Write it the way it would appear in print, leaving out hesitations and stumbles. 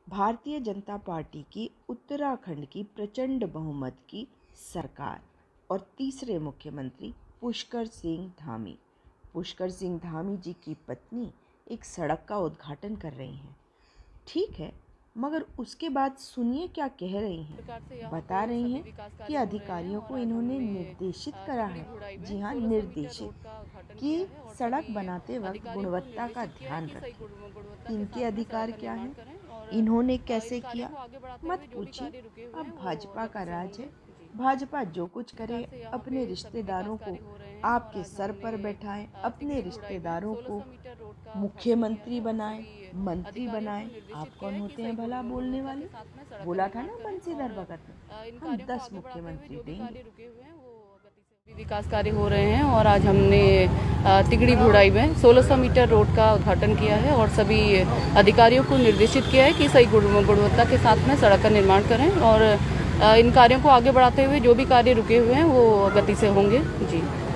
Bharatiya Janata party की उत्तराखंड की प्रचंड बहुमत की सरकार और तीसरे मुख्यमंत्री पुष्कर सिंह धामी। पुष्कर सिंह धामी जी की पत्नी एक सड़क का उद्घाटन कर रही हैं। ठीक है, मगर उसके बाद सुनिए क्या कह रही हैं। बता रही हैं कि अधिकारियों को इन्होंने निर्देशित करा है, जी हाँ निर्देशित, कि सड़क बनाते वक्त गुणवत्ता का ध्यान रखें। इनके अधिकार क्या हैं, इन्होंने कैसे किया, मत पूछिए। अब भाजपा का राज है। भाजपा जो कुछ करे, अपने रिश्तेदारों को आपके सर पर बैठाए, अपने रिश्तेदारों को मुख्यमंत्री बनाए, मंत्री बनाए। आप कौन होते हैं भला बोलने वाले? बोला था ना बंशीधर भगत ने, हम 10 मुख्यमंत्री देंगे। विकास कार्य हो रहे हैं और आज हमने तिगड़ी भुड़ाई में 1600 मीटर रोड का उद्घाटन किया है और सभी अधिकारियों को निर्देशित किया है कि सही गुणवत्ता के साथ में सड़क का निर्माण करें और इन कार्यों को आगे बढ़ाते हुए जो भी कार्य रुके हुए हैं वो गति से होंगे। जी।